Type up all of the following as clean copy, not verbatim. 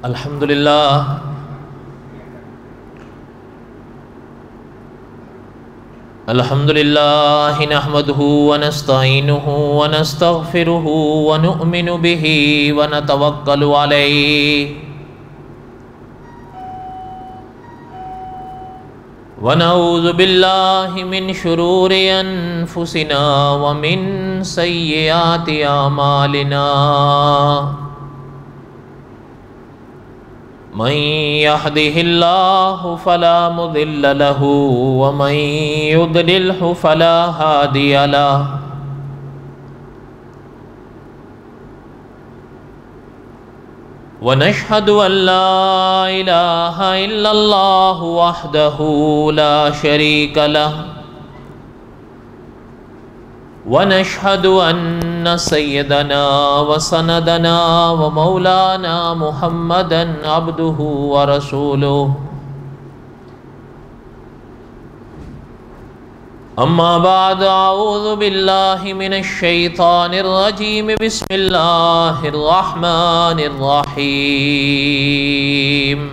الحمد للہ نحمده ونستعینه ونستغفره ونؤمن به ونتوکل علیہ ونعوذ باللہ من شرور انفسنا ومن سیئات اعمالنا من يهده الله فلا مضل له ومن يضلله فلا هادي له ونشهد أن لا إله إلا الله وحده لا شريك له ونشهد أن سيدنا وسندنا ومولانا محمدا عبده ورسوله أما بعد أعوذ بالله من الشيطان الرجيم بسم الله الرحمن الرحيم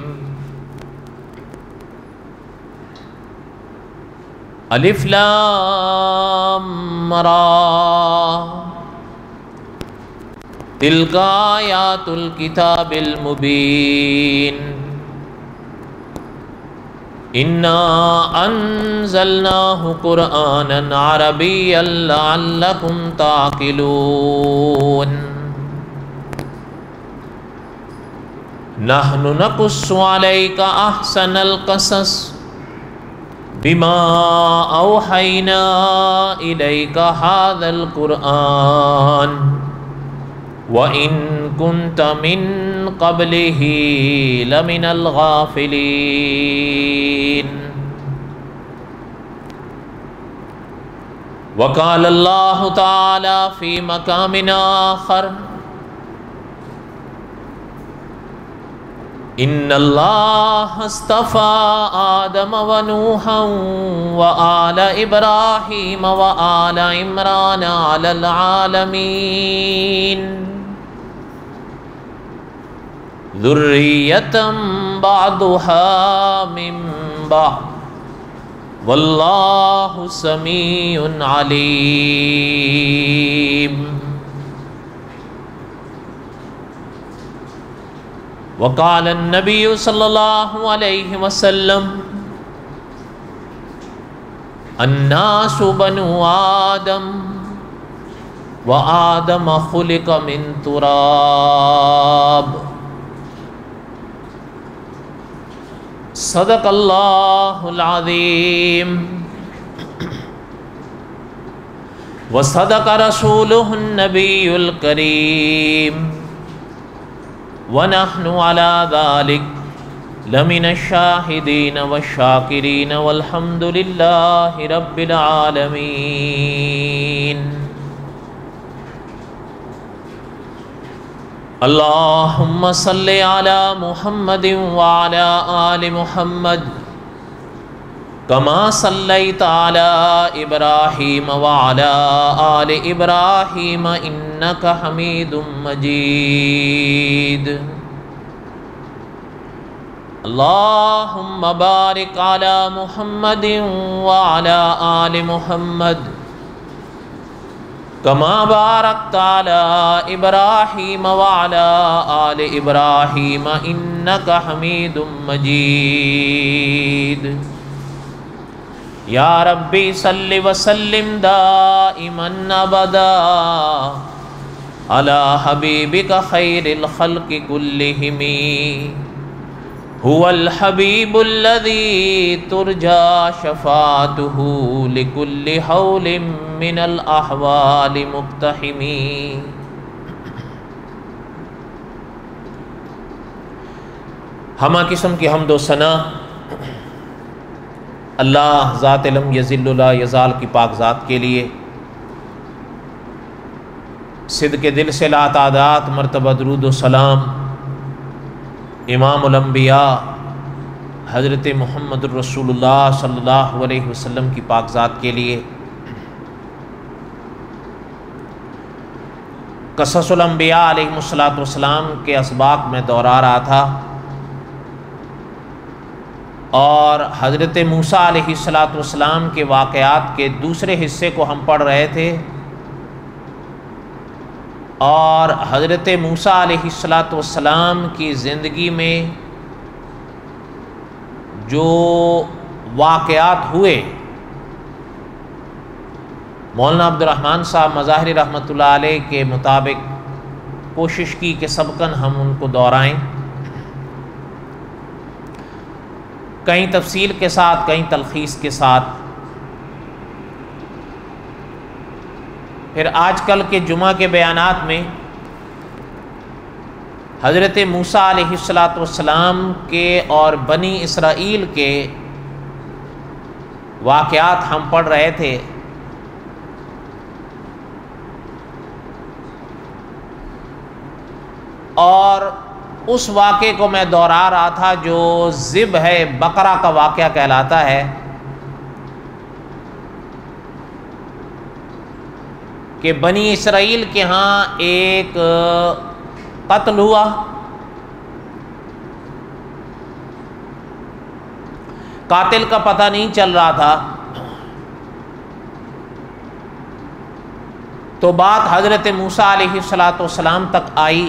الف لام را تلك آیات الکتاب المبین انا انزلناه قرآنا عربیا لعلکم تعقلون نحن نقص علیک احسن القصص بما اوحینا الیک هذا القرآن وَإِن كُنْتَ مِن قَبْلِهِ لَمِنَ الْغَافِلِينَ وقال اللہ تعالی فی مقام آخر ان اللہ اصطفى آدم ونوحا وآل ابراہیم وآل عمران علی العالمین ذریۃ بعضها من بعض واللہ سمیع علیم وقال النبی صلی اللہ علیہ وسلم الناس بنو آدم وآدم خلق من تراب صدق اللہ العظیم وصدق رسولہ النبی الکریم ونحن على ذلك لمن الشاهدين والشاكرين والحمد لله رب العالمين اللهم صل على محمد وعلى آل محمد كما صليت على إبراهيم وعلى آل إبراهيم إنك حميد مجيد اللهم بارك على محمد وعلى آل محمد كما باركت على إبراهيم وعلى آل إبراهيم إنك حميد مجيد یا ربی صلی وسلم دائما ابدا علی حبیبک خیر الخلق کلہم هو الحبیب الذی ترجى شفاعته لكل حول من الاحوال مقتحم ہمہ قسم کی حمد و ثنا اللہ ذات لم یزل لا یزال کی پاک ذات کے لیے صدق دل سے لا تعداد مرتبہ درود و سلام امام الانبیاء حضرت محمد الرسول اللہ صلی اللہ علیہ وسلم کی پاک ذات کے لیے قصص الانبیاء علیہم السلام کے اسباق میں دہرا رہا تھا، اور حضرت موسیٰ علیہ السلام کے واقعات کے دوسرے حصے کو ہم پڑھ رہے تھے، اور حضرت موسیٰ علیہ السلام کی زندگی میں جو واقعات ہوئے، مولانا عبد الرحمن صاحب مظاہری رحمۃ اللہ علیہ کے مطابق کوشش کی کہ سبقاً ہم ان کو دہرائیں، کہیں تفصیل کے ساتھ، کہیں تلخیص کے ساتھ۔ پھر آج کل کے جمعہ کے بیانات میں حضرت موسیٰ علیہ السلام کے اور بنی اسرائیل کے واقعات ہم پڑھ رہے تھے، اور اس واقعے کو میں دہرا رہا تھا جو ذبح بقرہ کا واقعہ کہلاتا ہے، کہ بنی اسرائیل کے ہاں ایک قتل ہوا، قاتل کا پتہ نہیں چل رہا تھا، تو بات حضرت موسیٰ علیہ السلام تک آئی۔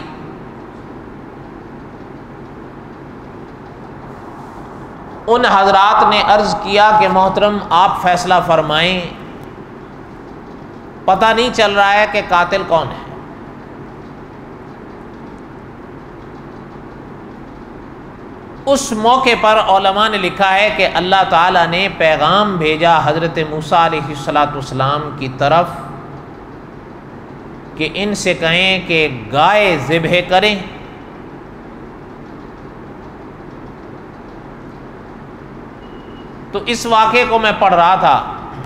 ان حضرات نے عرض کیا کہ محترم آپ فیصلہ فرمائیں، پتہ نہیں چل رہا ہے کہ قاتل کون ہے۔ اس موقع پر علماء نے لکھا ہے کہ اللہ تعالیٰ نے پیغام بھیجا حضرت موسیٰ علیہ السلام کی طرف کہ ان سے کہیں کہ گائے ذبح کریں، تو اس واقعے کو میں پڑھ رہا تھا،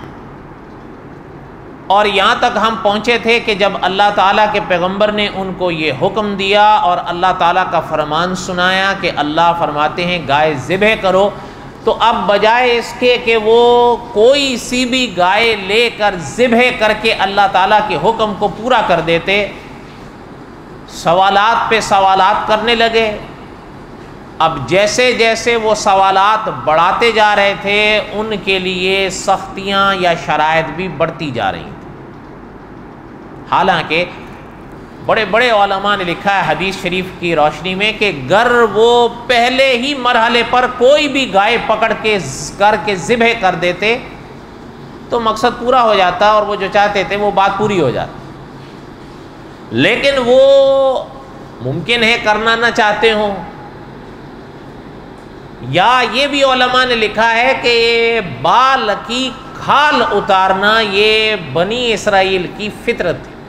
اور یہاں تک ہم پہنچے تھے کہ جب اللہ تعالیٰ کے پیغمبر نے ان کو یہ حکم دیا اور اللہ تعالیٰ کا فرمان سنایا کہ اللہ فرماتے ہیں گائے ذبح کرو، تو اب بجائے اس کے کہ وہ کوئی سی بھی گائے لے کر ذبح کر کے اللہ تعالیٰ کے حکم کو پورا کر دیتے، سوالات پہ سوالات کرنے لگے۔ اب جیسے جیسے وہ سوالات بڑھاتے جا رہے تھے، ان کے لیے سختیاں یا شرائط بھی بڑھتی جا رہی تھیں۔ حالانکہ بڑے بڑے علماء نے لکھا ہے حدیث شریف کی روشنی میں کہ گر وہ پہلے ہی مرحلے پر کوئی بھی گائے پکڑ کے کر کے ذبح کر دیتے تو مقصد پورا ہو جاتا، اور وہ جو چاہتے تھے وہ بات پوری ہو جاتی، لیکن وہ ممکن ہے کرنا نہ چاہتے ہوں، یا یہ بھی علماء نے لکھا ہے کہ بال کی کھال اتارنا یہ بنی اسرائیل کی فطرت تھی۔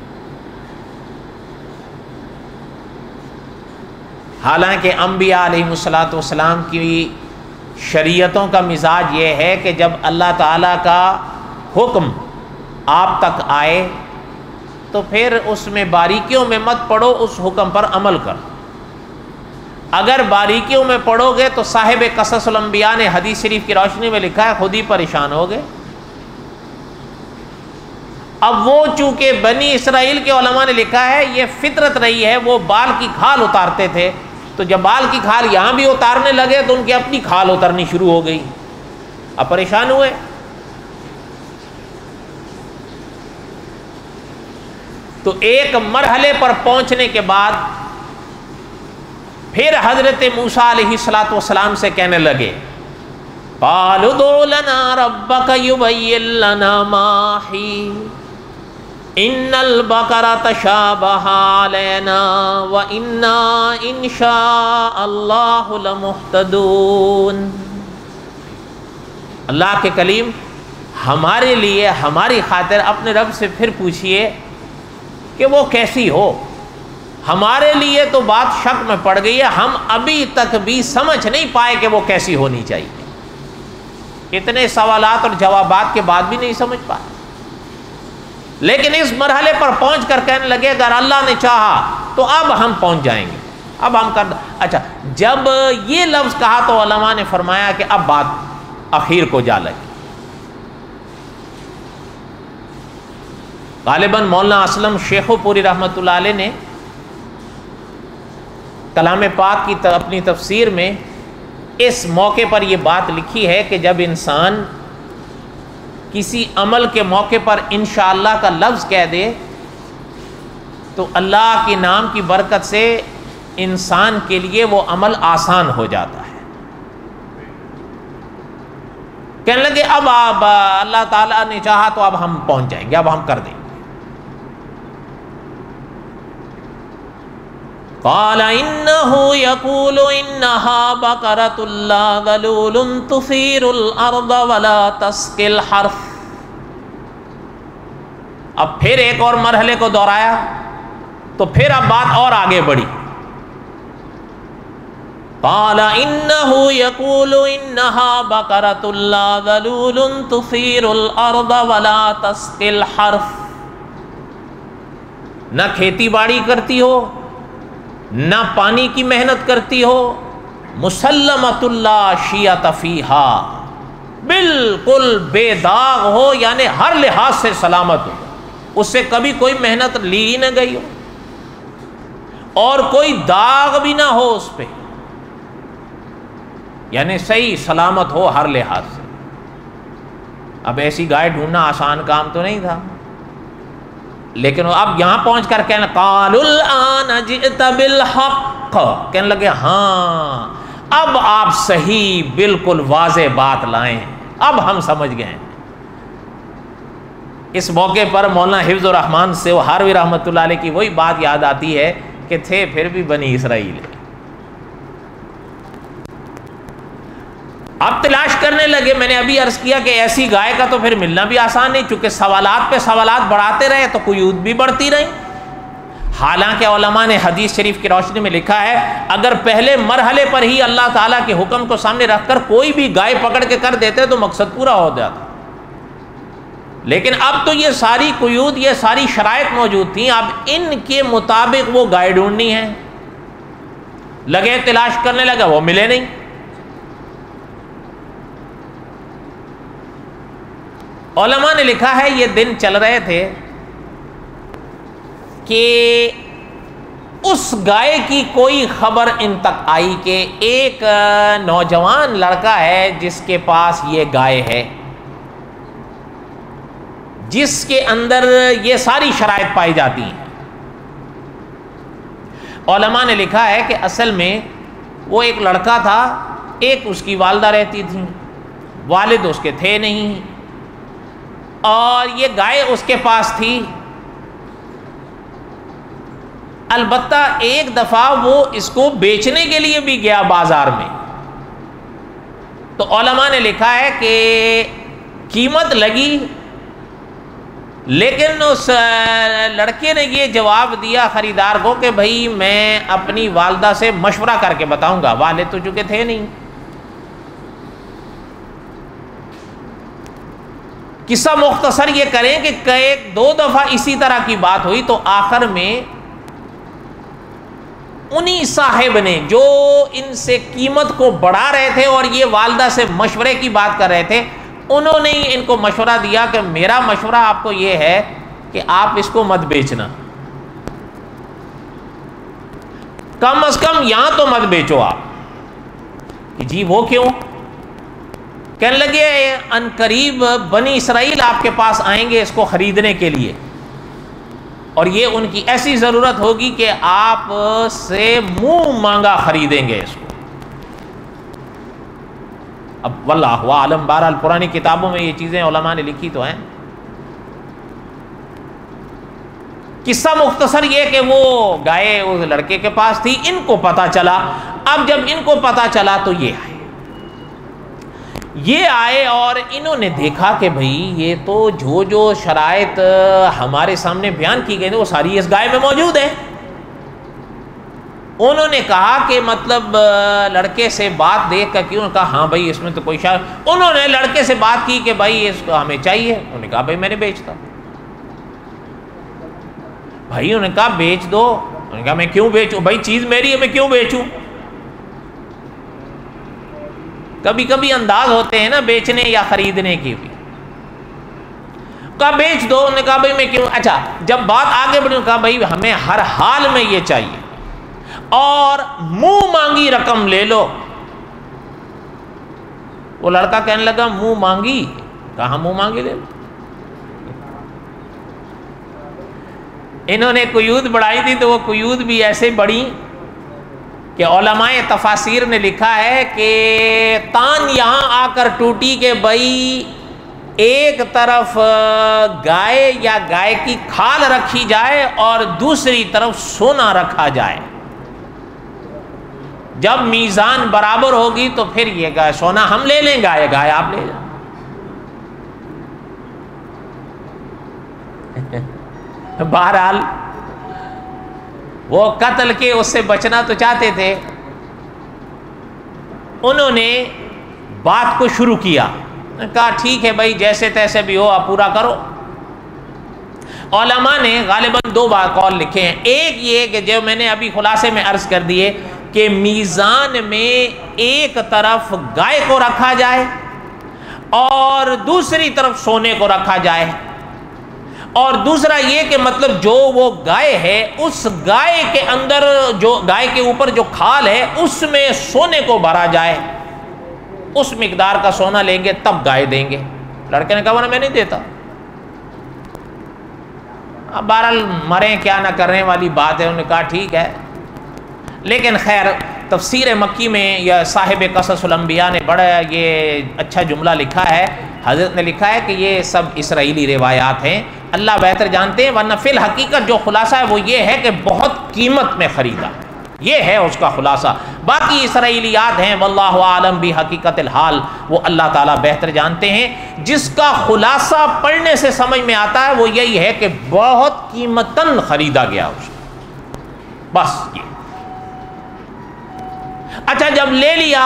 حالانکہ انبیاء علیہ السلام کی شریعتوں کا مزاج یہ ہے کہ جب اللہ تعالیٰ کا حکم آپ تک آئے تو پھر اس میں باریکیوں میں مت پڑو، اس حکم پر عمل کرو۔ اگر باریکیوں میں پڑھو گے تو صاحب قصص الانبیاء نے حدیث شریف کی روشنی میں لکھا ہے خود ہی پریشان ہو گئے۔ اب وہ چونکہ بنی اسرائیل کے علماء نے لکھا ہے یہ فطرت رہی ہے، وہ بال کی کھال اتارتے تھے، تو جب بال کی کھال یہاں بھی اتارنے لگے تو ان کی اپنی کھال اترنی شروع ہو گئی، اب پریشان ہوئے۔ تو ایک مرحلے پر پہنچنے کے بعد پھر حضرت موسیٰ علیہ السلام سے کہنے لگے قَالُوا ادْعُ لَنَا رَبَّكَ يُبَيِّن لَنَا مَا هِيَ إِنَّ الْبَقَرَ تَشَابَهَ عَلَيْنَا وَإِنَّا إِنْ شَاءَ اللَّهُ لَمُهْتَدُونَ۔ اللہ کے کلیم ہمارے لیے ہماری خاطر اپنے رب سے پھر پوچھئے کہ وہ کیسی ہو، ہمارے لیے تو بات شک میں پڑ گئی ہے، ہم ابھی تک بھی سمجھ نہیں پائے کہ وہ کیسی ہونی چاہیے، اتنے سوالات اور جوابات کے بعد بھی نہیں سمجھ پائے، لیکن اس مرحلے پر پہنچ کر کہنے لگے اگر اللہ نے چاہا تو اب ہم پہنچ جائیں گے، اب ہم کر۔ اچھا، جب یہ لفظ کہا تو علماء نے فرمایا کہ اب بات اخیر کو جا لگی۔ غالباً مولانا اسلم شیخو پوری رحمۃ اللہ علیہ نے کلام پاک کی اپنی تفسیر میں اس موقع پر یہ بات لکھی ہے کہ جب انسان کسی عمل کے موقع پر انشاءاللہ کا لفظ کہہ دے تو اللہ کے نام کی برکت سے انسان کے لیے وہ عمل آسان ہو جاتا ہے. کہنے لگے اب آپ اللہ تعالیٰ نے چاہا تو اب ہم پہنچ جائیں گے، اب ہم کر دیں گے. قال انه يقول انها بقرة لا ذلول تثير الارض ولا تسقي الحرث. اب پھر ایک اور مرحلے کو دہرایا تو پھر اب بات اور آگے بڑھی. قال انه يقول انها بقرة لا ذلول تثير الارض ولا تسقي الحرث. نہ کھیتی باڑی کرتی ہو، نہ پانی کی محنت کرتی ہو، مسلمۃ اللہ شیعت فیہا، بالکل بے داغ ہو، یعنی ہر لحاظ سے سلامت ہو، اس سے کبھی کوئی محنت لی ہی نہ گئی ہو اور کوئی داغ بھی نہ ہو اس پہ، یعنی صحیح سلامت ہو ہر لحاظ سے. اب ایسی گائے ڈھونڈنا آسان کام تو نہیں تھا، لیکن اب یہاں پہنچ کر کہنا قالوا الآن جئت بالحق، کہنے لگے ہاں اب آپ صحیح بالکل واضح بات لائیں، اب ہم سمجھ گئے. اس موقع پر مولانا حفظ الرحمان سے وہ ہاروی رحمۃ اللہ علیہ کی وہی بات یاد آتی ہے کہ تھے پھر بھی بنی اسرائیل. اب تلاش کرنے لگے. میں نے ابھی عرض کیا کہ ایسی گائے کا تو پھر ملنا بھی آسان نہیں، چونکہ سوالات پہ سوالات بڑھاتے رہے تو قیود بھی بڑھتی رہی. حالانکہ علماء نے حدیث شریف کی روشنی میں لکھا ہے اگر پہلے مرحلے پر ہی اللہ تعالیٰ کے حکم کو سامنے رکھ کر کوئی بھی گائے پکڑ کے کر دیتے تو مقصد پورا ہو جاتا. لیکن اب تو یہ ساری قیود، یہ ساری شرائط موجود تھیں، اب ان کے مطابق وہ گائے ڈھونڈنی ہے. لگے تلاش کرنے لگا، وہ ملے نہیں. علماء نے لکھا ہے یہ دن چل رہے تھے کہ اس گائے کی کوئی خبر ان تک آئی کہ ایک نوجوان لڑکا ہے جس کے پاس یہ گائے ہے، جس کے اندر یہ ساری شرائط پائی جاتی ہیں. علماء نے لکھا ہے کہ اصل میں وہ ایک لڑکا تھا، ایک اس کی والدہ رہتی تھی، والد اس کے تھے نہیں، اور یہ گائے اس کے پاس تھی. البتہ ایک دفعہ وہ اس کو بیچنے کے لیے بھی گیا بازار میں، تو علماء نے لکھا ہے کہ قیمت لگی، لیکن اس لڑکے نے یہ جواب دیا خریدار کو کہ بھائی میں اپنی والدہ سے مشورہ کر کے بتاؤں گا، والد تو چونکہ تھے نہیں. قصہ مختصر یہ کریں کہ ایک دو دفعہ اسی طرح کی بات ہوئی تو آخر میں انہی صاحب نے جو ان سے قیمت کو بڑھا رہے تھے اور یہ والدہ سے مشورے کی بات کر رہے تھے، انہوں نے ہی ان کو مشورہ دیا کہ میرا مشورہ آپ کو یہ ہے کہ آپ اس کو مت بیچنا، کم از کم یہاں تو مت بیچو آپ. کہ جی وہ کیوں؟ کہنے لگے ان قریب بنی اسرائیل آپ کے پاس آئیں گے اس کو خریدنے کے لیے، اور یہ ان کی ایسی ضرورت ہوگی کہ آپ سے منہ مانگا خریدیں گے اس کو. اب واللہ عالم، بہرحال پرانی کتابوں میں یہ چیزیں علماء نے لکھی تو ہیں. قصہ مختصر یہ کہ وہ گائے اس لڑکے کے پاس تھی، ان کو پتہ چلا. اب جب ان کو پتہ چلا تو یہ آئے اور انہوں نے دیکھا کہ بھئی یہ تو جو شرائط ہمارے سامنے بیان کی گئی ہیں وہ ساری اس گائے میں موجود ہیں. انہوں نے کہا کہ مطلب لڑکے سے بات دیکھ کر کیوں؟ کہا ہاں بھائی اس میں تو کوئی شرط. انہوں نے لڑکے سے بات کی کہ بھائی اس کو ہمیں چاہیے. انہوں نے کہا بھائی میں نے بیچتا. بھائی انہوں نے کہا بیچ دو. انہوں نے کہا میں کیوں بیچوں؟ بھائی چیز میری ہے، میں کیوں بیچوں؟ کبھی کبھی انداز ہوتے ہیں نا بیچنے یا خریدنے کے بھی. کہا بیچ دو. انہوں نے کہا بھائی میں کیوں. اچھا جب بات آگے بڑھی کہا بھائی ہمیں ہر حال میں یہ چاہیے اور منہ مانگی رقم لے لو. وہ لڑکا کہنے لگا منہ مانگی. کہاں منہ مانگی لے لو. انہوں نے قیود بڑھائی تھی تو وہ قیود بھی ایسے بڑھی کہ علماء تفاسیر نے لکھا ہے کہ تان یہاں آ کر ٹوٹی کہ بھائی ایک طرف گائے یا گائے کی کھال رکھی جائے اور دوسری طرف سونا رکھا جائے. جب میزان برابر ہوگی تو پھر یہ گائے سونا ہم لے لیں, گائے آپ لے لیں. بہرحال وہ قتل کے اس سے بچنا تو چاہتے تھے. انہوں نے بات کو شروع کیا, کہا ٹھیک ہے بھائی جیسے تیسے بھی ہو آپ پورا کرو. علماء نے غالباً دو قول لکھے ہیں. ایک یہ کہ جو میں نے ابھی خلاصے میں عرض کر دیے کہ میزان میں ایک طرف گائے کو رکھا جائے اور دوسری طرف سونے کو رکھا جائے, اور دوسرا یہ کہ مطلب جو وہ گائے ہے اس گائے کے اندر جو گائے کے اوپر جو کھال ہے اس میں سونے کو بھرا جائے. اس مقدار کا سونا لیں گے تب گائے دیں گے. لڑکے نے کہا میں نہیں دیتا. اب بہرحال مریں کیا نہ کرنے والی بات ہے. انہوں نے کہا ٹھیک ہے. لیکن خیر تفسیر مکی میں یا صاحب قصص الانبیاء نے بڑا یہ اچھا جملہ لکھا ہے. حضرت نے لکھا ہے کہ یہ سب اسرائیلی روایات ہیں, اللہ بہتر جانتے ہیں, ورنہ فی الحقیقت جو خلاصہ ہے وہ یہ ہے کہ بہت قیمت میں خریدا. یہ ہے اس کا خلاصہ. باقی اسرائیلیات ہیں واللہ عالم بحقیقت الحال, وہ اللہ تعالیٰ بہتر جانتے ہیں. جس کا خلاصہ پڑھنے سے سمجھ میں آتا ہے وہ یہی ہے کہ بہت قیمتاً خریدا گیا اس کو, بس یہ. اچھا جب لے لیا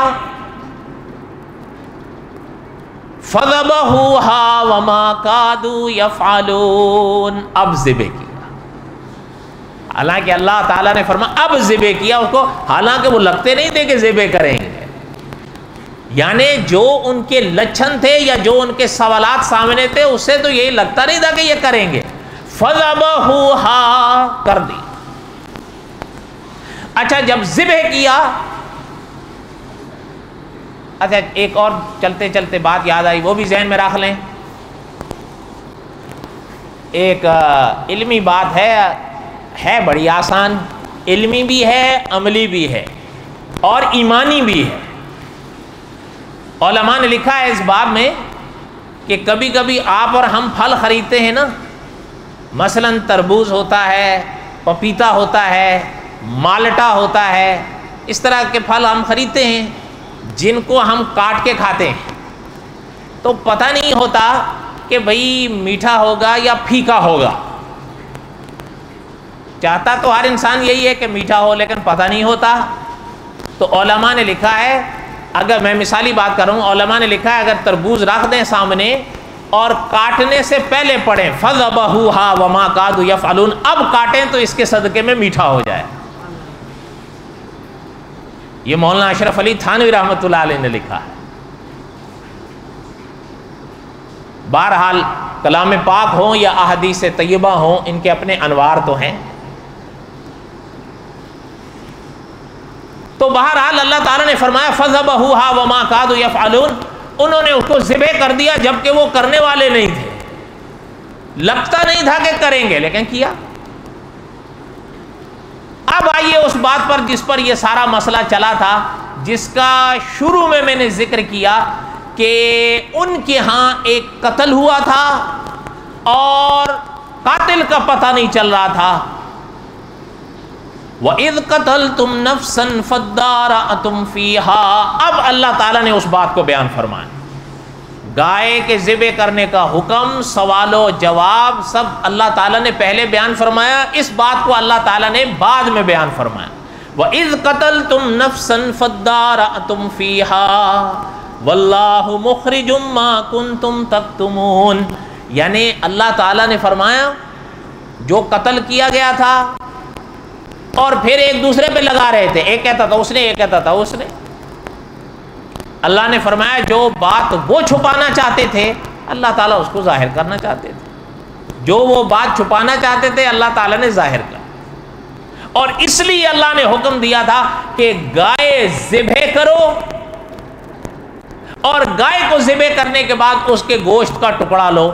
فَذَبَحُوهَا وَمَا كَادُوا يَفْعَلُونَ, اب ذبح کیا. حالانکہ اللہ تعالیٰ نے فرمایا اب ذبح کیا اس کو, حالانکہ وہ لگتے نہیں تھے کہ ذبح کریں گے. یعنی جو ان کے لچھن تھے یا جو ان کے سوالات سامنے تھے اس سے تو یہی لگتا نہیں تھا کہ یہ کریں گے. فَذَبَحُوهَا کر دی. اچھا جب ذبح کیا, اچھا ایک اور چلتے چلتے بات یاد آئی, وہ بھی ذہن میں رکھ لیں. ایک علمی بات ہے بڑی آسان, علمی بھی ہے عملی بھی ہے اور ایمانی بھی ہے. علماء نے لکھا ہے اس باب میں کہ کبھی کبھی آپ اور ہم پھل خریدتے ہیں نا, مثلاً تربوز ہوتا ہے, پپیتا ہوتا ہے, مالٹا ہوتا ہے, اس طرح کے پھل ہم خریدتے ہیں جن کو ہم کاٹ کے کھاتے ہیں. تو پتہ نہیں ہوتا کہ بھئی میٹھا ہوگا یا پھیکا ہوگا. چاہتا تو ہر انسان یہی ہے کہ میٹھا ہو, لیکن پتہ نہیں ہوتا. تو علماء نے لکھا ہے, اگر میں مثالی بات کروں, علماء نے لکھا ہے اگر تربوز رکھ دیں سامنے اور کاٹنے سے پہلے پڑھیں فَذَبَحُوهَا وَمَا كَادُوا يَفْعَلُونَ, اب کاٹیں تو اس کے صدقے میں میٹھا ہو جائے. یہ مولانا اشرف علی تھانوی رحمۃ اللہ علیہ نے لکھا ہے. بہرحال کلام پاک ہوں یا احادیث طیبہ ہوں, ان کے اپنے انوار تو ہیں. تو بہرحال اللہ تعالیٰ نے فرمایا فَذَبَحُوهَا وَمَا كَادُوا يَفْعَلُونَ, انہوں نے اس کو ذبح کر دیا جبکہ وہ کرنے والے نہیں تھے. لگتا نہیں تھا کہ کریں گے لیکن کیا. اب آئیے اس بات پر جس پر یہ سارا مسئلہ چلا تھا, جس کا شروع میں نے ذکر کیا کہ ان کے ہاں ایک قتل ہوا تھا اور قاتل کا پتہ نہیں چل رہا تھا. وَإِذْ قَتَلْتُمْ نَفْسًا فَادَّارَأْتُمْ فِيهَا, اب اللہ تعالیٰ نے اس بات کو بیان فرمایا. گائے کے ذبح کرنے کا حکم, سوال و جواب سب اللہ تعالیٰ نے پہلے بیان فرمایا, اس بات کو اللہ تعالیٰ نے بعد میں بیان فرمایا. وَإِذْ قَتَلْتُمْ نَفْسًا فَادَّارَأْتُمْ فِيهَا وَاللَّهُ مُخْرِجٌ مَا كُنْتُمْ تَكْتُمُونَ, یعنی اللہ تعالیٰ نے فرمایا جو قتل کیا گیا تھا اور پھر ایک دوسرے پہ لگا رہے تھے, ایک کہتا تھا اس نے, ایک کہتا تھا اس نے. اللہ نے فرمایا جو بات وہ چھپانا چاہتے تھے اللہ تعالیٰ اس کو ظاہر کرنا چاہتے تھے. جو وہ بات چھپانا چاہتے تھے اللہ تعالیٰ نے ظاہر کر، اور اس لیے اللہ نے حکم دیا تھا کہ گائے ذبح کرو، اور گائے کو ذبح کرنے کے بعد اس کے گوشت کا ٹکڑا لو،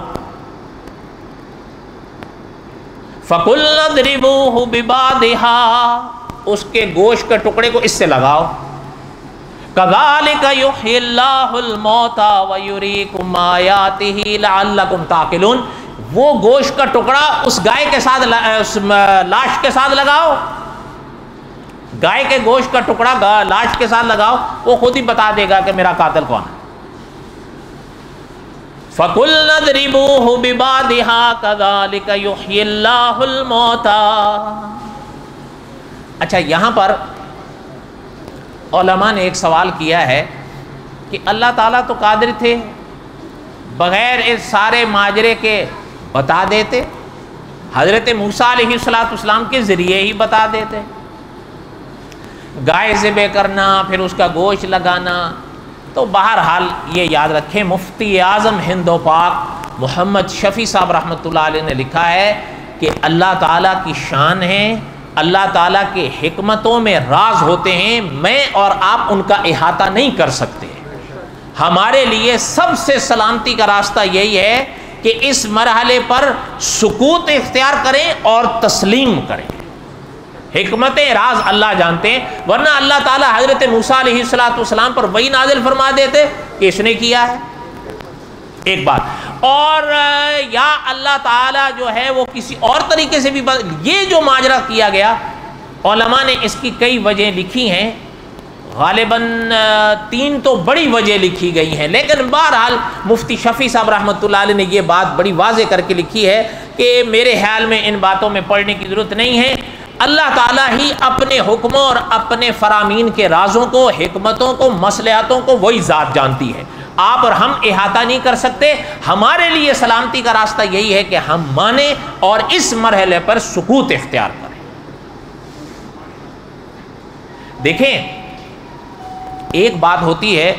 فَقُلْنَا اضْرِبُوهُ بِبَعْضِهَا، اس کے گوشت کے ٹکڑے کو اس سے لگاؤ، كَذَلِكَ يُحْيِي اللَّهُ الْمَوْتَى وَيُرِيكُمْ آيَاتِهِ لَعَلَّكُمْ تَعْقِلُونَ، وہ گوشت کا ٹکڑا اس گائے کے ساتھ، اس لاش کے ساتھ لگاؤ، گائے کے گوشت کا ٹکڑا لاش کے ساتھ لگاؤ، وہ خود ہی بتا دے گا کہ میرا قاتل کون ہے۔ فَقُلْنَا اضْرِبُوهُ بِبَعْضِهَا كَذَلِكَ يُحْيِي اللَّهُ الْمَوْتَى۔ اچھا، یہاں پر علماء نے ایک سوال کیا ہے کہ اللہ تعالیٰ تو قادر تھے بغیر اس سارے ماجرے کے بتا دیتے، حضرت موسیٰ علیہ السلام کے ذریعے ہی بتا دیتے، گائے ذبح کرنا پھر اس کا گوشت لگانا۔ تو بہرحال یہ یاد رکھیں، مفتی اعظم ہند و پاک محمد شفیع صاحب رحمۃ اللہ علیہ نے لکھا ہے کہ اللہ تعالیٰ کی شان ہے، اللہ تعالیٰ کے حکمتوں میں راز ہوتے ہیں، میں اور آپ ان کا احاطہ نہیں کر سکتے۔ ہمارے لیے سب سے سلامتی کا راستہ یہی ہے کہ اس مرحلے پر سکوت اختیار کریں اور تسلیم کریں۔ حکمت راز اللہ جانتے ہیں، ورنہ اللہ تعالیٰ حضرت موسیٰ علیہ السلام پر وہی نازل فرما دیتے کہ اس نے کیا ہے، ایک بات، اور یا اللہ تعالیٰ جو ہے وہ کسی اور طریقے سے بھی یہ جو ماجرا کیا گیا، علماء نے اس کی کئی وجہیں لکھی ہیں، غالباً 3 تو بڑی وجہ لکھی گئی ہیں، لیکن بہرحال مفتی شفیع صاحب رحمۃ اللہ علیہ نے یہ بات بڑی واضح کر کے لکھی ہے کہ میرے خیال میں ان باتوں میں پڑھنے کی ضرورت نہیں ہے۔ اللہ تعالیٰ ہی اپنے حکموں اور اپنے فرامین کے رازوں کو، حکمتوں کو، مصلحتوں کو وہی ذات جانتی ہے، آپ اور ہم احاطہ نہیں کر سکتے۔ ہمارے لیے سلامتی کا راستہ یہی ہے کہ ہم مانیں اور اس مرحلے پر سکوت اختیار کریں۔ دیکھیں، ایک بات ہوتی ہے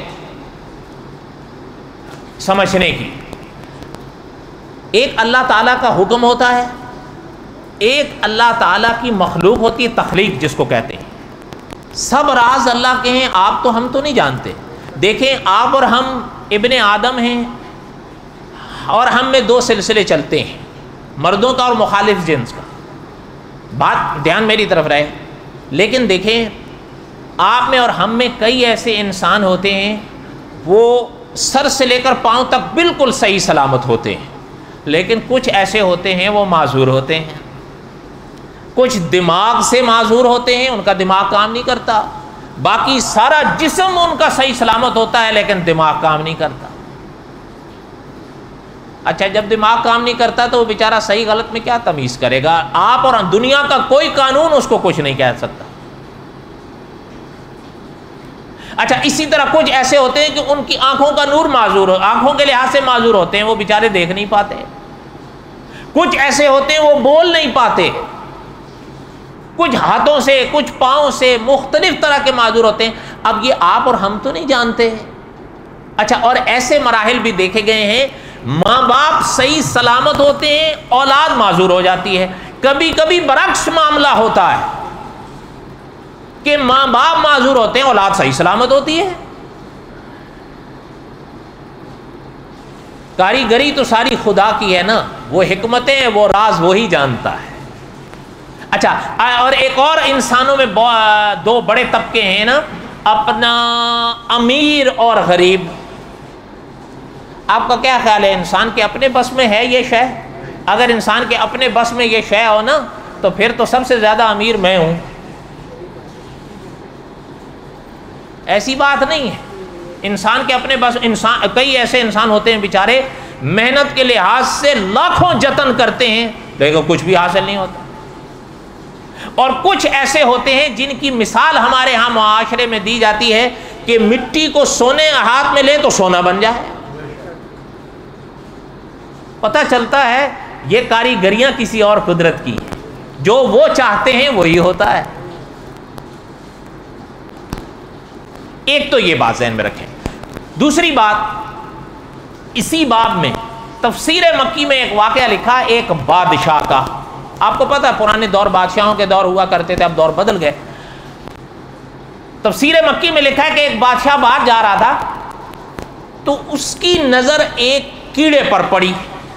سمجھنے کی، ایک اللہ تعالیٰ کا حکم ہوتا ہے، ایک اللہ تعالیٰ کی مخلوق ہوتی ہے، تخلیق جس کو کہتے ہیں۔ سب راز اللہ کے ہیں، آپ تو ہم تو نہیں جانتے۔ دیکھیں، آپ اور ہم ابن آدم ہیں، اور ہم میں 2 سلسلے چلتے ہیں، مردوں کا اور مخالف جنس کا، بات دھیان میری طرف رہے۔ لیکن دیکھیں، آپ میں اور ہم میں کئی ایسے انسان ہوتے ہیں وہ سر سے لے کر پاؤں تک بالکل صحیح سلامت ہوتے ہیں، لیکن کچھ ایسے ہوتے ہیں وہ معذور ہوتے ہیں، کچھ دماغ سے معذور ہوتے ہیں، ان کا دماغ کام نہیں کرتا، باقی سارا جسم ان کا صحیح سلامت ہوتا ہے لیکن دماغ کام نہیں کرتا۔ اچھا، جب دماغ کام نہیں کرتا تو وہ بیچارہ صحیح غلط میں کیا تمیز کرے گا؟ آپ اور دنیا کا کوئی قانون اس کو کچھ نہیں کہہ سکتا۔ اچھا، اسی طرح کچھ ایسے ہوتے ہیں کہ ان کی آنکھوں کا نور معذور ہو، آنکھوں کے لحاظ سے معذور ہوتے ہیں، وہ بیچارے دیکھ نہیں پاتے۔ کچھ ایسے ہوتے ہیں وہ بول نہیں پاتے، کچھ ہاتھوں سے، کچھ پاؤں سے، مختلف طرح کے معذور ہوتے ہیں۔ اب یہ آپ اور ہم تو نہیں جانتے۔ اچھا، اور ایسے مراحل بھی دیکھے گئے ہیں، ماں باپ صحیح سلامت ہوتے ہیں، اولاد معذور ہو جاتی ہے۔ کبھی کبھی برعکس معاملہ ہوتا ہے کہ ماں باپ معذور ہوتے ہیں، اولاد صحیح سلامت ہوتی ہے۔ کاریگری تو ساری خدا کی ہے نا، وہ حکمتیں، وہ راز وہی جانتا ہے۔ اچھا، اور ایک اور انسانوں میں 2 بڑے طبقے ہیں نا، اپنا امیر اور غریب۔ آپ کا کیا خیال ہے، انسان کے اپنے بس میں ہے یہ شے؟ اگر انسان کے اپنے بس میں یہ شے ہو نا تو پھر تو سب سے زیادہ امیر میں ہوں۔ ایسی بات نہیں ہے، انسان کے اپنے بس، کئی ایسے انسان ہوتے ہیں بیچارے محنت کے لحاظ سے لاکھوں جتن کرتے ہیں لیکن کچھ بھی حاصل نہیں ہوتا، اور کچھ ایسے ہوتے ہیں جن کی مثال ہمارے ہاں معاشرے میں دی جاتی ہے کہ مٹی کو سونے ہاتھ میں لیں تو سونا بن جائے۔ پتہ چلتا ہے یہ کاریگریاں کسی اور قدرت کی ہیں، جو وہ چاہتے ہیں وہی ہوتا ہے۔ ایک تو یہ بات ذہن میں رکھیں۔ دوسری بات، اسی باب میں تفسیر مکی میں ایک واقعہ لکھا ایک بادشاہ کا. آپ کو پتہ ہے پرانے دور بادشاہوں کے دور ہوا کرتے تھے، اب دور بدل گئے. تفسیر مکی میں لکھا ہے کہ ایک بادشاہ باہر جا رہا تھا تو اس کی نظر ایک کیڑے پر پڑی.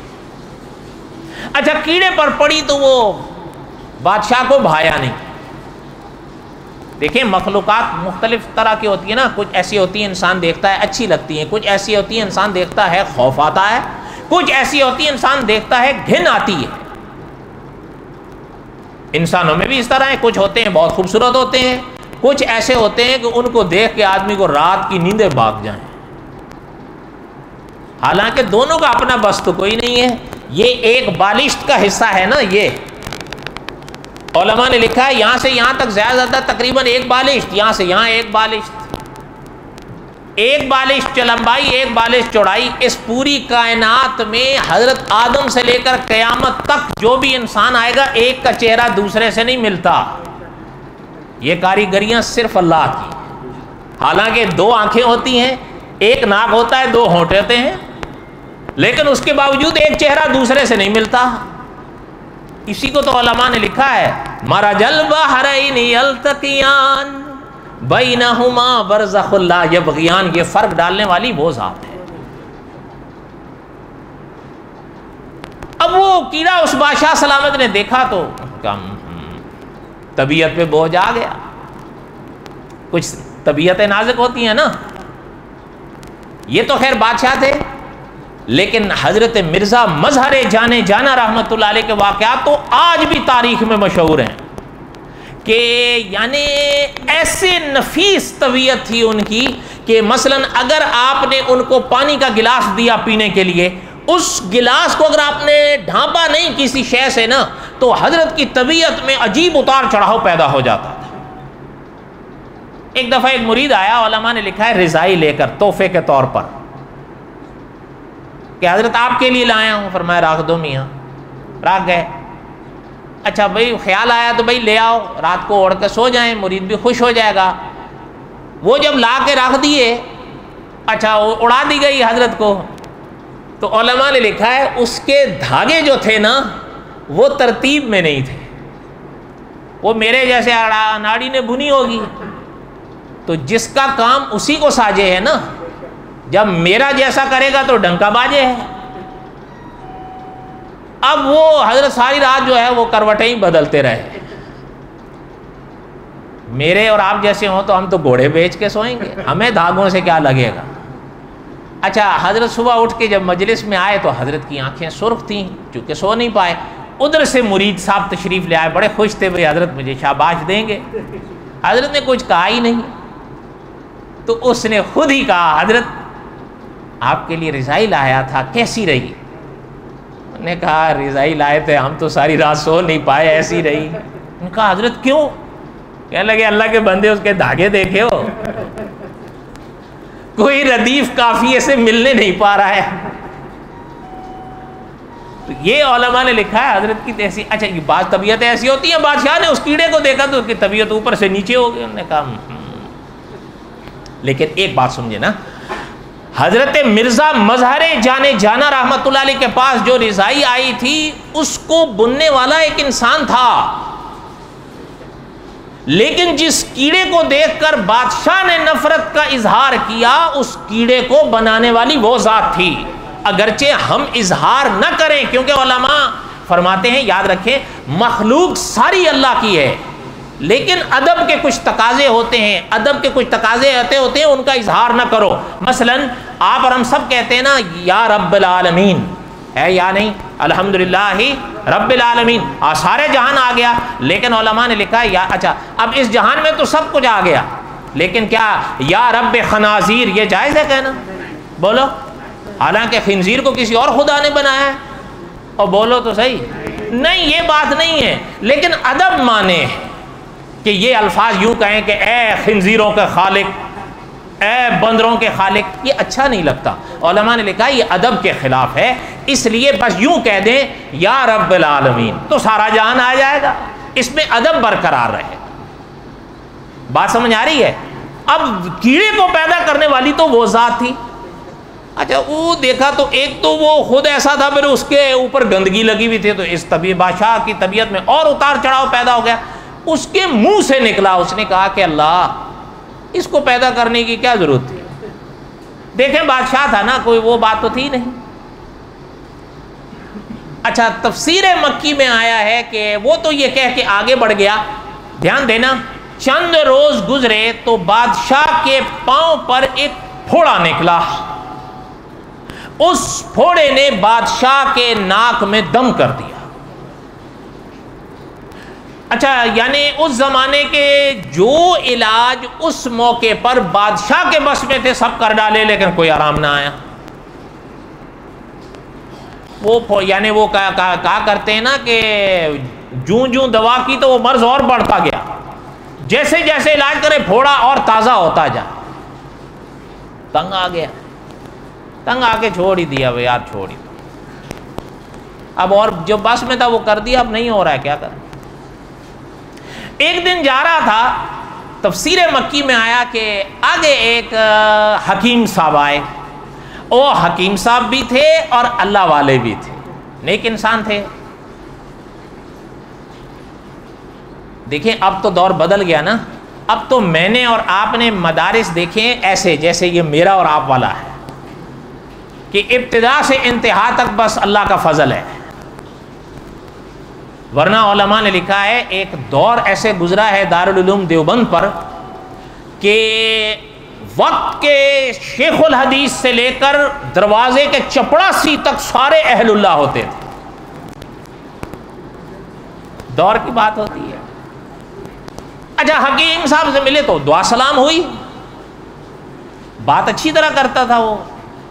اچھا کیڑے پر پڑی تو وہ بادشاہ کو بھایا نہیں. دیکھیں مخلوقات مختلف طرح کی ہوتی ہیں نا، کچھ ایسی ہوتی ہیں انسان دیکھتا ہے اچھی لگتی ہیں، کچھ ایسی ہوتی ہیں انسان دیکھتا ہے خوف آتا ہے، کچھ ایسی ہوتی ہیں انسان دیکھتا ہے گھن آتی ہے. انسانوں میں بھی اس طرح ہیں، کچھ ہوتے ہیں بہت خوبصورت ہوتے ہیں، کچھ ایسے ہوتے ہیں کہ ان کو دیکھ کے آدمی کو رات کی نیندیں بھاگ جائیں. حالانکہ دونوں کا اپنا بس تو کوئی نہیں ہے. یہ ایک بالشت کا حصہ ہے نا. یہ علماء نے لکھا ہے یہاں سے یہاں تک زیادہ تقریباً ایک بالشت، یہاں سے یہاں ایک بالشت، ایک بالشت لمبائی ایک بالشت چوڑائی. اس پوری کائنات میں حضرت آدم سے لے کر قیامت تک جو بھی انسان آئے گا ایک کا چہرہ دوسرے سے نہیں ملتا. یہ کاریگریاں صرف اللہ کی. حالانکہ دو آنکھیں ہوتی ہیں، ایک ناک ہوتا ہے، دو ہونٹ ہوتے ہیں، لیکن اس کے باوجود ایک چہرہ دوسرے سے نہیں ملتا. اسی کو تو علماء نے لکھا ہے مرج البحرین یلتقیان بینہما برزخ لا یبغیان. یہ فرق ڈالنے والی وہ ذات ہے. اب وہ کیڑا اس بادشاہ سلامت نے دیکھا تو طبیعت پہ بوجھ آ گیا. کچھ طبیعتیں نازک ہوتی ہیں نا. یہ تو خیر بادشاہ تھے، لیکن حضرت مرزا مظہر جانے جانا رحمت اللہ علیہ کے واقعات تو آج بھی تاریخ میں مشہور ہیں کہ یعنی ایسے نفیس طبیعت تھی ان کی کہ مثلا اگر آپ نے ان کو پانی کا گلاس دیا پینے کے لیے، اس گلاس کو اگر آپ نے ڈھانپا نہیں کسی شے سے نا تو حضرت کی طبیعت میں عجیب اتار چڑھاؤ پیدا ہو جاتا تھا. ایک دفعہ ایک مرید آیا، علماء نے لکھا ہے رضائی لے کر تحفے کے طور پر کہ حضرت آپ کے لیے لایا ہوں. فرمایا رکھ دو میاں. رکھ گئے. اچھا بھائی خیال آیا تو بھائی لے آؤ، رات کو اوڑھ کے سو جائیں، مرید بھی خوش ہو جائے گا. وہ جب لا کے رکھ دیے، اچھا اڑا دی گئی حضرت کو. تو علماء نے لکھا ہے اس کے دھاگے جو تھے نا وہ ترتیب میں نہیں تھے. وہ میرے جیسے اناڑی نے بنی ہوگی تو جس کا کام اسی کو ساجے ہے نا. جب میرا جیسا کرے گا تو ڈنکا باجے ہے. اب وہ حضرت ساری رات جو ہے وہ کروٹیں ہی بدلتے رہے. میرے اور آپ جیسے ہوں تو ہم تو گھوڑے بیچ کے سوئیں گے، ہمیں دھاگوں سے کیا لگے گا. اچھا حضرت صبح اٹھ کے جب مجلس میں آئے تو حضرت کی آنکھیں سرخ تھیں چونکہ سو نہیں پائے. ادھر سے مرید صاحب تشریف لے آئے، بڑے خوش تھے بھائی حضرت مجھے شاباش دیں گے. حضرت نے کچھ کہا ہی نہیں تو اس نے خود ہی کہا حضرت آپ کے لیے رضائی لایا تھا، کیسی رہی؟ انہوں نے کہا رضائی لائے تھے ہم تو ساری رات سو نہیں پائے، ایسی رہی. انہوں نے کہا حضرت کیوں؟ کہنے لگے اللہ کے بندے اس کے دھاگے دیکھے ہو، کوئی ردیف کافیے سے ملنے نہیں پا رہا ہے. تو یہ علماء نے لکھا ہے حضرت کی ایسی. اچھا یہ بعض طبیعتیں ایسی ہوتی ہیں، بادشاہ نے اس کیڑے کو دیکھا تو اس کی طبیعت اوپر سے نیچے ہو گئی. انہوں نے کہا لیکن ایک بات سمجھے نا، حضرت مرزا مظہر جانے جانا رحمت اللہ علیہ کے پاس جو رضائی آئی تھی اس کو بننے والا ایک انسان تھا، لیکن جس کیڑے کو دیکھ کر بادشاہ نے نفرت کا اظہار کیا اس کیڑے کو بنانے والی وہ ذات تھی. اگرچہ ہم اظہار نہ کریں، کیونکہ علماء فرماتے ہیں یاد رکھیں مخلوق ساری اللہ کی ہے، لیکن ادب کے کچھ تقاضے ہوتے ہیں، ادب کے کچھ تقاضے ایسے ہوتے ہیں ان کا اظہار نہ کرو. مثلا آپ اور ہم سب کہتے ہیں نا یا رب العالمین ہے یا نہیں، الحمدللہ رب العالمین، سارے جہان آ گیا. لیکن علماء نے لکھا ہے یا اچھا اب اس جہان میں تو سب کچھ آ گیا، لیکن کیا یا رب خنازیر یہ جائز ہے کہنا؟ بولو. حالانکہ خنزیر کو کسی اور خدا نے بنایا ہے، اور بولو تو صحیح. نہیں یہ بات نہیں ہے، لیکن ادب مانے کہ یہ الفاظ یوں کہیں کہ اے خنزیروں کے خالق، اے بندروں کے خالق، یہ اچھا نہیں لگتا. علماء نے لکھا یہ ادب کے خلاف ہے، اس لیے بس یوں کہہ دیں یا رب العالمین تو سارا جہان آ جائے گا، اس میں ادب برقرار رہے. بات سمجھ آ رہی ہے؟ اب کیڑے کو پیدا کرنے والی تو وہ ذات تھی، اچھا وہ دیکھا تو ایک تو وہ خود ایسا تھا، پھر اس کے اوپر گندگی لگی ہوئی تھی، تو اس بادشاہ کی طبیعت میں اور اتار چڑھاؤ پیدا ہو گیا۔ اس کے منہ سے نکلا، اس نے کہا کہ اللہ اس کو پیدا کرنے کی کیا ضرورت تھی؟ دیکھیں بادشاہ تھا نا، کوئی وہ بات تو تھی نہیں۔ اچھا تفسیر مکی میں آیا ہے کہ وہ تو یہ کہہ کے آگے بڑھ گیا، دھیان دینا، چند روز گزرے تو بادشاہ کے پاؤں پر ایک پھوڑا نکلا، اس پھوڑے نے بادشاہ کے ناک میں دم کر دیا۔ اچھا یعنی اس زمانے کے جو علاج اس موقع پر بادشاہ کے بس میں تھے سب کر ڈالے، لیکن کوئی آرام نہ آیا۔ یعنی وہ کہا کرتے ہیں نا کہ جوں جوں دوا کی تو وہ مرض اور بڑھتا گیا، جیسے جیسے علاج کرے پھوڑا اور تازہ ہوتا جا۔ تنگ آ گیا، تنگ آ کے چھوڑ ہی دیا، یار چھوڑ ہی دیا، اب اور جو بس میں تھا وہ کر دیا، اب نہیں ہو رہا ہے، کیا کریں۔ ایک دن جا رہا تھا، تفسیر مکی میں آیا کہ آگے ایک حکیم صاحب آئے، وہ حکیم صاحب بھی تھے اور اللہ والے بھی تھے، نیک انسان تھے۔ دیکھیں اب تو دور بدل گیا نا، اب تو میں نے اور آپ نے مدارس دیکھیں ایسے جیسے یہ میرا اور آپ والا ہے کہ ابتدا سے انتہا تک بس اللہ کا فضل ہے، ورنہ علماء نے لکھا ہے ایک دور ایسے گزرا ہے دارالعلوم دیوبند پر کہ وقت کے شیخ الحدیث سے لے کر دروازے کے چپڑاسی تک سارے اہل اللہ ہوتے تھے، دور کی بات ہوتی ہے۔ اچھا حکیم صاحب سے ملے تو دعا سلام ہوئی، بات اچھی طرح کرتا تھا وہ،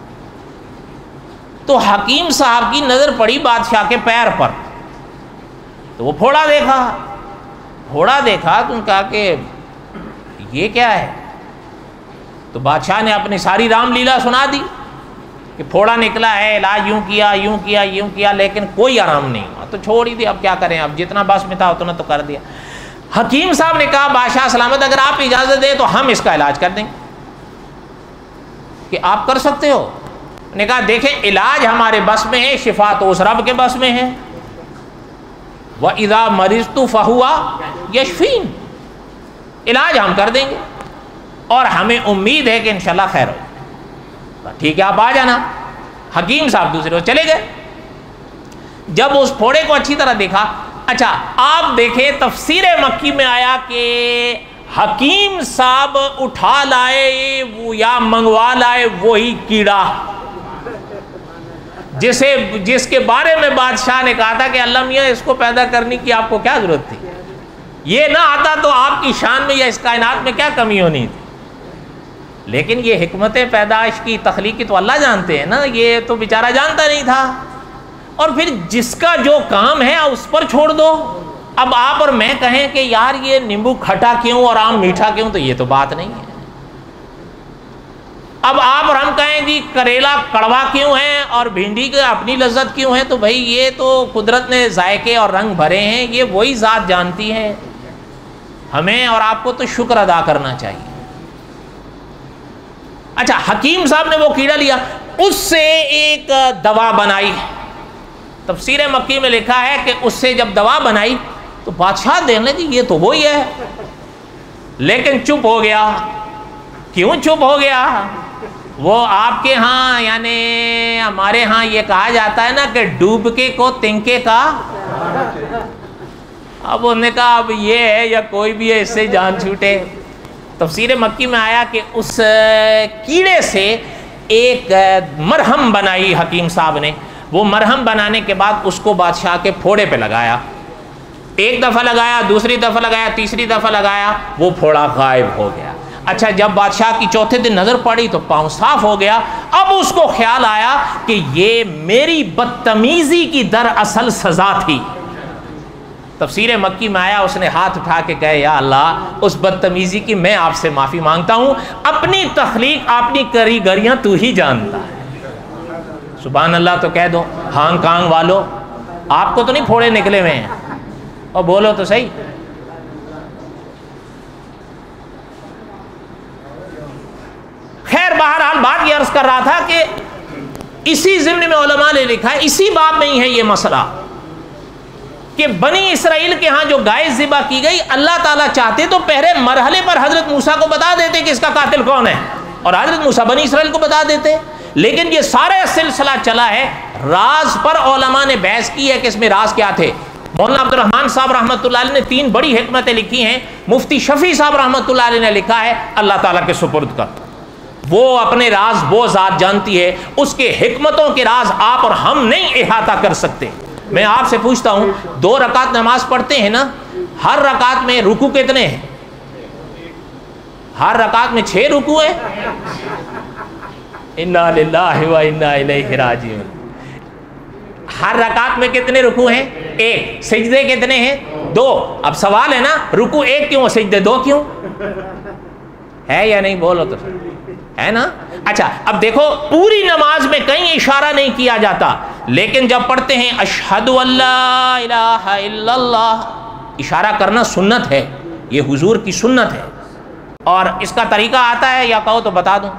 تو حکیم صاحب کی نظر پڑی بادشاہ کے پیر پر، تو وہ پھوڑا دیکھا تو انہوں نے کہا کہ یہ کیا ہے؟ تو بادشاہ نے اپنی ساری رام لیلا سنا دی کہ پھوڑا نکلا ہے، علاج یوں کیا لیکن کوئی آرام نہیں ہوا، تو چھوڑ ہی دیا، اب کیا کریں، اب جتنا بس میں تھا اتنا تو کر دیا۔ حکیم صاحب نے کہا بادشاہ سلامت اگر آپ اجازت دیں تو ہم اس کا علاج کر دیں گے، کہ آپ کر سکتے ہو؟ نے کہا دیکھیں علاج ہمارے بس میں ہے، شفا تو اس رب کے بس میں ہے، وَإِذَا مَرِضْتُ فَهُوَ يَشْفِينِ، علاج ہم کر دیں گے اور ہمیں امید ہے کہ انشاءاللہ خیر ہو۔ ٹھیک ہے آپ آ جانا۔ حکیم صاحب دوسرے روز چلے گئے، جب اس پھوڑے کو اچھی طرح دیکھا، اچھا آپ دیکھیں تفسیر مکی میں آیا کہ حکیم صاحب اٹھا لائے یا منگوا لائے وہی کیڑا جس کے بارے میں بادشاہ نے کہا تھا کہ اللہ میاں اس کو پیدا کرنے کی آپ کو کیا ضرورت تھی، یہ نہ آتا تو آپ کی شان میں یا اس کائنات میں کیا کمی ہونی تھی۔ لیکن یہ حکمت پیدائش کی تخلیق کی تو اللہ جانتے ہیں نا، یہ تو بیچارہ جانتا نہیں تھا، اور پھر جس کا جو کام ہے اس پر چھوڑ دو۔ اب آپ اور میں کہیں کہ یار یہ نیمبو کھٹا کیوں اور آم میٹھا کیوں، تو یہ تو بات نہیں ہے۔ اب آپ اور ہم کہیں جی کریلا کڑوا کیوں ہے اور بھنڈی کی اپنی لذت کیوں ہے، تو بھائی یہ تو قدرت نے ذائقے اور رنگ بھرے ہیں، یہ وہی ذات جانتی ہے، ہمیں اور آپ کو تو شکر ادا کرنا چاہیے۔ اچھا حکیم صاحب نے وہ کیڑا لیا، اس سے ایک دوا بنائی، تفسیر مکی میں لکھا ہے کہ اس سے جب دوا بنائی تو بادشاہ دیکھنے جی یہ تو وہی ہے، لیکن چپ ہو گیا۔ کیوں چپ ہو گیا؟ وہ آپ کے ہاں یعنی ہمارے ہاں یہ کہا جاتا ہے نا کہ ڈوب کے کو تنکے کا، اب انہوں نے کہا اب یہ ہے یا کوئی بھی ہے اس سے جان چھوٹے۔ تفسیر مکی میں آیا کہ اس کیڑے سے ایک مرہم بنائی حکیم صاحب نے، وہ مرہم بنانے کے بعد اس کو بادشاہ کے پھوڑے پہ لگایا، ایک دفعہ لگایا، دوسری دفعہ لگایا، تیسری دفعہ لگایا، وہ پھوڑا غائب ہو گیا۔ اچھا جب بادشاہ کی چوتھے دن نظر پڑی تو پاؤں صاف ہو گیا، اب اس کو خیال آیا کہ یہ میری بدتمیزی کی دراصل سزا تھی۔ تفسیر مکی میں آیا اس نے ہاتھ اٹھا کے کہے یا اللہ اس بدتمیزی کی میں آپ سے معافی مانگتا ہوں، اپنی تخلیق اپنی کاریگریاں تو ہی جانتا ہے۔ سبحان اللہ تو کہہ دو، ہانگ کانگ والو آپ کو تو نہیں پھوڑے نکلے ہوئے ہیں، اور بولو تو صحیح۔ خیر بہرحال بات یہ عرض کر رہا تھا کہ اسی ضمن میں علماء نے لکھا ہے، اسی باب میں ہی ہے یہ مسئلہ کہ بنی اسرائیل کے ہاں جو گائے ذبح کی گئی، اللہ تعالیٰ چاہتے تو پہلے مرحلے پر حضرت موسیٰ کو بتا دیتے کہ اس کا قاتل کون ہے، اور حضرت موسیٰ بنی اسرائیل کو بتا دیتے، لیکن یہ سارا سلسلہ چلا ہے راز پر۔ علماء نے بحث کی ہے کہ اس میں راز کیا تھے۔ مولانا عبد الرحمن صاحب رحمۃ اللہ علیہ نے 3 بڑی حکمتیں لکھی ہیں، مفتی شفیع صاحب رحمۃ اللہ علیہ نے لکھا ہے اللہ تعالیٰ کے سپرد کر، وہ اپنے راز وہ ذات جانتی ہے، اس کے حکمتوں کے راز آپ اور ہم نہیں احاطہ کر سکتے۔ میں آپ سے پوچھتا ہوں، 2 رکعت نماز پڑھتے ہیں نا، ہر رکعت میں رکوع کتنے ہیں؟ ہر رکعت میں 6 رکوع ہیں۔ انا للہ و انا الیہ راجعون۔ ہر رکعت میں کتنے رکوع ہیں؟ 1۔ سجدے کتنے ہیں؟ 2۔ اب سوال ہے نا، رکوع 1 کیوں، سجدے 2 کیوں؟ ہے یا نہیں؟ بولو تو ہے نا۔ اچھا اب دیکھو، پوری نماز میں کہیں اشارہ نہیں کیا جاتا، لیکن جب پڑھتے ہیں اشہد ان لا الہ الا اللہ، اشارہ کرنا سنت ہے، یہ حضور کی سنت ہے۔ اور اس کا طریقہ آتا ہے یا کہو تو بتا دوں؟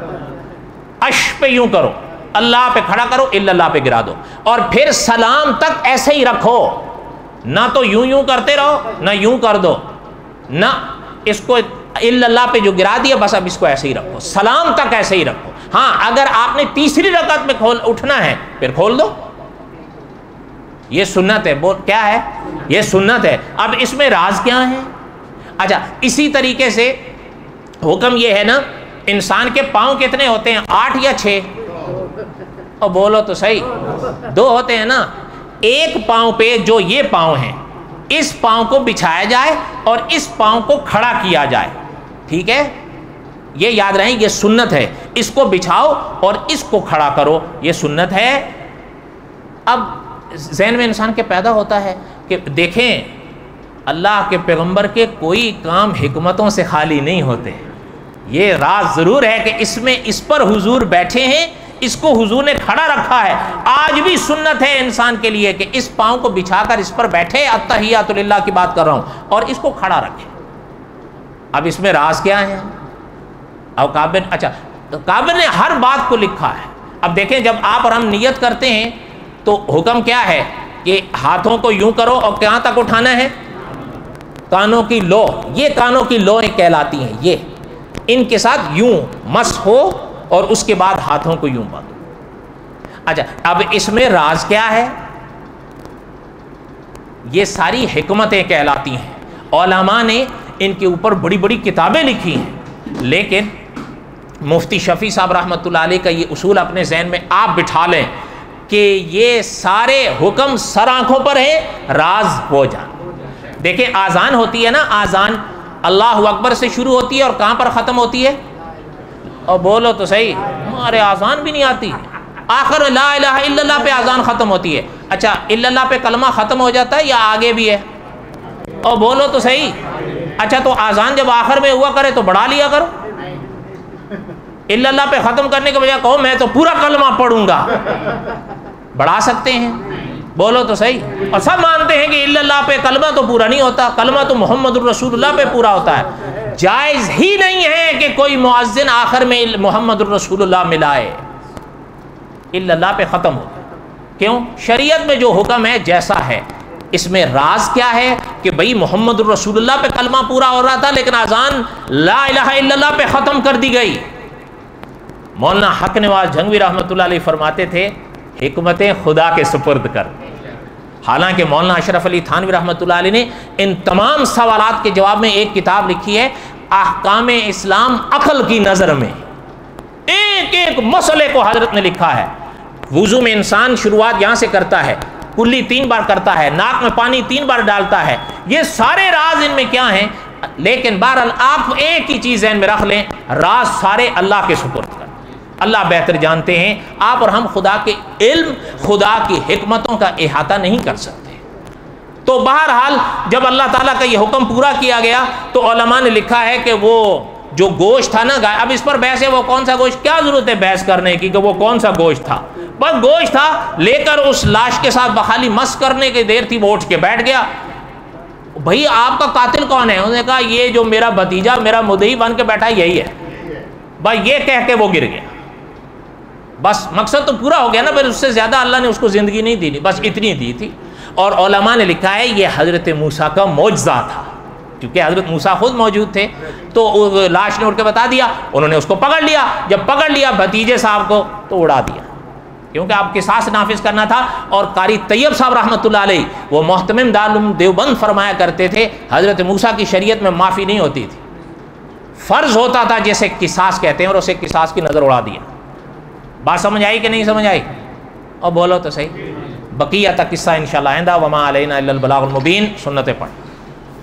اش پہ یوں کرو، اللہ پہ کھڑا کرو، الا اللہ پہ گرا دو، اور پھر سلام تک ایسے ہی رکھو، نہ تو یوں کرتے رہو، نہ یوں کر دو، نہ اس کو الا اللہ پہ جو گرا دیا بس اب اس کو ایسے ہی رکھو، سلام تک ایسے ہی رکھو۔ ہاں اگر آپ نے تیسری رکعت میں اٹھنا ہے پھر کھول دو، یہ سنت ہے۔ کیا ہے؟ یہ سنت ہے۔ اب اس میں راز کیا ہے؟ اچھا اسی طریقے سے حکم یہ ہے نا، انسان کے پاؤں کتنے ہوتے ہیں؟ 8 یا 6؟ اور بولو تو صحیح، 2 ہوتے ہیں نا۔ ایک پاؤں پہ جو یہ پاؤں ہیں، اس پاؤں کو بچھایا جائے اور اس پاؤں کو کھڑا کیا جائے، ٹھیک ہے؟ یہ یاد رہیں، یہ سنت ہے۔ اس کو بچھاؤ اور اس کو کھڑا کرو، یہ سنت ہے۔ اب ذہن میں انسان کے پیدا ہوتا ہے کہ دیکھیں اللہ کے پیغمبر کے کوئی کام حکمتوں سے خالی نہیں ہوتے، یہ راز ضرور ہے کہ اس پر حضور بیٹھے ہیں، اس کو حضور نے کھڑا رکھا ہے۔ آج بھی سنت ہے انسان کے لیے کہ اس پاؤں کو بچھا کر اس پر بیٹھے، التحیات للہ کی بات کر رہا ہوں، اور اس کو کھڑا رکھے۔ اب اس میں راز کیا ہے؟ اب کعبہ نے ہر بات کو لکھا ہے۔ اب دیکھیں جب آپ اور ہم نیت کرتے ہیں تو حکم کیا ہے کہ ہاتھوں کو یوں کرو اور کہاں تک اٹھانا ہے؟ کانوں کی لو، یہ کانوں کی لویں کہلاتی ہیں، یہ ان کے ساتھ یوں مس ہو اور اس کے بعد ہاتھوں کو یوں باندھو۔ اچھا اب اس میں راز کیا ہے؟ یہ ساری حکمتیں کہلاتی ہیں، علماء نے ان کے اوپر بڑی بڑی کتابیں لکھی ہیں، لیکن مفتی شفیع صاحب رحمۃ اللہ علیہ کا یہ اصول اپنے ذہن میں آپ بٹھا لیں کہ یہ سارے حکم سر آنکھوں پر ہیں، راز ہو جان۔ دیکھیں آذان ہوتی ہے نا، آذان اللہ اکبر سے شروع ہوتی ہے اور کہاں پر ختم ہوتی ہے؟ اور بولو تو صحیح، ہمارے آذان بھی نہیں آتی، آخر لا الہ الا اللہ پہ آذان ختم ہوتی ہے۔ اچھا الا اللہ پہ کلمہ ختم ہو جاتا ہے یا آگے بھی ہے؟ اور بولو تو صحیح۔ اچھا تو آذان جب آخر میں ہوا کرے تو بڑھا لیا کرو، الا اللہ پہ ختم کرنے کے بجائے کہو میں تو پورا کلمہ پڑھوں گا، بڑھا سکتے ہیں؟ بولو تو صحیح۔ اور سب مانتے ہیں کہ الا اللہ پہ کلمہ تو پورا نہیں ہوتا، کلمہ تو محمد الرسول اللہ پہ پورا ہوتا ہے۔ جائز ہی نہیں ہے کہ کوئی مؤذن آخر میں محمد الرسول اللہ ملائے، الا اللہ پہ ختم ہو۔ کیوں؟ شریعت میں جو حکم ہے جیسا ہے۔ اس میں راز کیا ہے کہ بھئی محمد الرسول اللہ پہ کلمہ پورا ہو رہا تھا لیکن اذان لا الہ الا اللہ پہ ختم کر دی گئی۔ مولانا حق نواز جھنگوی رحمۃ اللہ علیہ فرماتے تھے حکمتیں خدا کے سپرد کر۔ حالانکہ مولانا اشرف علی تھانوی رحمۃ اللہ علیہ نے ان تمام سوالات کے جواب میں ایک کتاب لکھی ہے، احکام اسلام عقل کی نظر میں، ایک ایک مسئلے کو حضرت نے لکھا ہے۔ وضو میں انسان شروعات یہاں سے کرتا ہے، کلی 3 بار کرتا ہے، ناک میں پانی 3 بار ڈالتا ہے، یہ سارے راز ان میں کیا ہیں؟ لیکن بہرحال آپ ایک ہی چیز ذہن میں رکھ لیں، راز سارے اللہ کے سپرد کر، اللہ بہتر جانتے ہیں۔ آپ اور ہم خدا کے علم، خدا کی حکمتوں کا احاطہ نہیں کر سکتے۔ تو بہرحال جب اللہ تعالیٰ کا یہ حکم پورا کیا گیا تو علماء نے لکھا ہے کہ وہ جو گوشت تھا نا گائے، اب اس پر بحث ہے وہ کون سا گوشت، کیا ضرورت ہے بحث کرنے کی کہ وہ کون سا گوشت تھا، بس گوشت تھا، لے کر اس لاش کے ساتھ بخالی مس کرنے کی دیر تھی وہ اٹھ کے بیٹھ گیا۔ بھئی آپ کا قاتل کون ہے؟ انہوں نے کہا یہ جو میرا بھتیجا میرا مدعی بن کے بیٹھا یہی ہے، بھائی یہ کہہ کے وہ گر گیا۔ بس مقصد تو پورا ہو گیا نا، پھر اس سے زیادہ اللہ نے اس کو زندگی نہیں دی، بس اتنی دی تھی۔ اور علماء نے لکھا ہے یہ حضرت موسیٰ کا معجزہ تھا، کیونکہ حضرت موسیٰ خود موجود تھے، تو لاش نے اٹھ کے بتا دیا، انہوں نے اس کو پکڑ لیا، جب پکڑ لیا بھتیجے صاحب کو تو اڑا دیا، کیونکہ آپ قصاص نافذ کرنا تھا۔ اور قاری طیب صاحب رحمۃ اللہ علیہ وہ محتمم دارالعلوم دیوبند فرمایا کرتے تھے حضرت موسیٰ کی شریعت میں معافی نہیں ہوتی تھی، فرض ہوتا تھا جیسے قصاص کہتے ہیں، اور اسے قصاص کی نظر اڑا دیا۔ بات سمجھ آئی کہ نہیں سمجھ آئی؟ اور بولو تو صحیح۔ بقیہ تک قصہ انشاءاللہ آئندہ۔ وما علینا الا البلاغ المبین، سنتیں پڑھ۔